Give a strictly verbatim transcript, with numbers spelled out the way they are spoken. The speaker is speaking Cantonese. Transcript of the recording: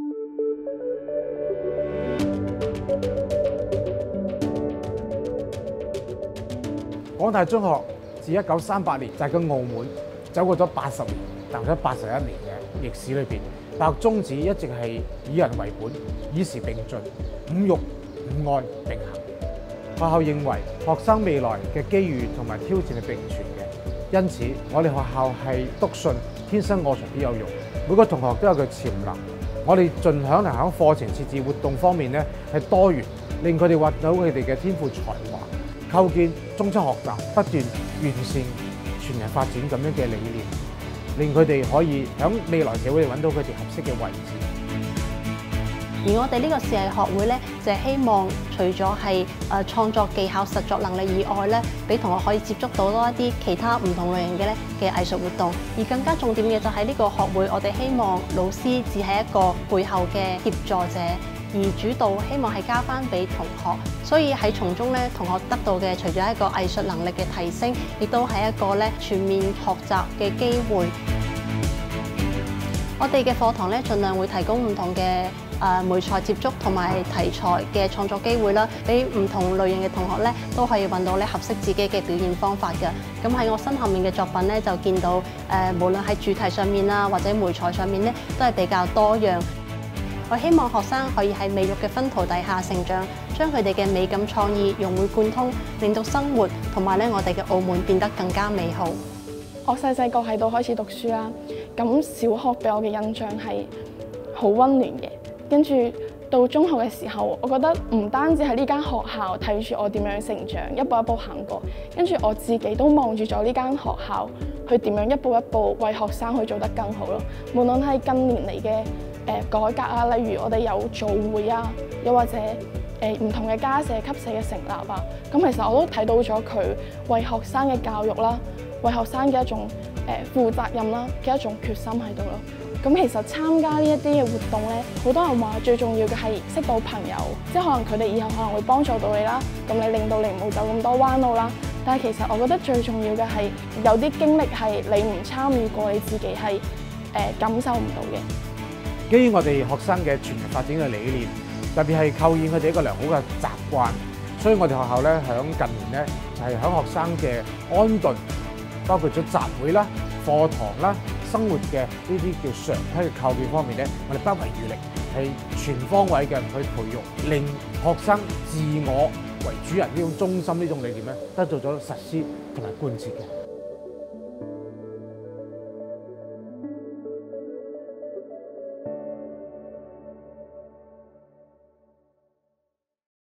港大中學自一九三八年就喺個澳門走過咗八十年，踏咗八十一年嘅歷史裏邊，大學宗旨一直係以人為本，以時並進，五育五愛並行。學校認為學生未來嘅機遇同埋挑戰係並存嘅，因此我哋學校係篤信天生我材必有用，每個同學都有佢潛能。我哋盡可能喺課程設置活動方面咧係多元，令佢哋挖到佢哋嘅天賦才華。構建終身學習、不斷完善全人發展咁樣嘅理念，令佢哋可以喺未來社會揾到佢哋合適嘅位置。 而我哋呢個視藝學會咧，就係希望除咗係誒創作技巧、實作能力以外咧，俾同學可以接觸到多一啲其他唔同類型嘅咧嘅藝術活動。而更加重點嘅就係呢個學會，我哋希望老師只係一個背後嘅協助者。而主導希望係交翻俾同學，所以喺從中咧，同學得到嘅除咗一個藝術能力嘅提升，亦都係一個咧全面學習嘅機會。我哋嘅課堂咧，盡量會提供唔同嘅誒媒材接觸同埋題材嘅創作機會啦，俾唔同類型嘅同學咧都可以揾到咧合適自己嘅表現方法嘅。咁喺我身後面嘅作品咧，就見到誒、呃、無論喺主題上面啊，或者媒材上面咧，都係比較多樣。我希望學生可以喺美育嘅薰陶底下成長，將佢哋嘅美感創意融會貫通，令到生活同埋咧我哋嘅澳門變得更加美好。 我細細個喺度開始讀書啦，咁小學俾我嘅印象係好溫暖嘅，跟住到中學嘅時候，我覺得唔單止係呢間學校睇住我點樣成長，一步一步行過，跟住我自己都望住咗呢間學校，去點樣一步一步為學生去做得更好咯。無論係近年嚟嘅誒改革啊，例如我哋有組會啊，又或者誒唔同嘅家社、級社嘅成立啊，咁其實我都睇到咗佢為學生嘅教育啦，為學生嘅一種誒負責任啦嘅一種決心喺度咯。咁其實參加呢一啲嘅活動咧，好多人話最重要嘅係識到朋友，即係可能佢哋以後可能會幫助到你啦，咁你令到你唔好走咁多彎路啦。但係其實我覺得最重要嘅係有啲經歷係你唔參與過，你自己係誒、呃、感受唔到嘅。 基於我哋學生嘅全人發展嘅理念，特別係構建佢哋一個良好嘅習慣，所以我哋學校咧響近年咧就係響學生嘅安頓，包括咗集會啦、課堂啦、生活嘅呢啲叫常規嘅構建方面咧，我哋不遺餘力係全方位嘅去培育，令學生自我為主人呢種中心呢種理念咧得到咗實施同埋貫徹嘅。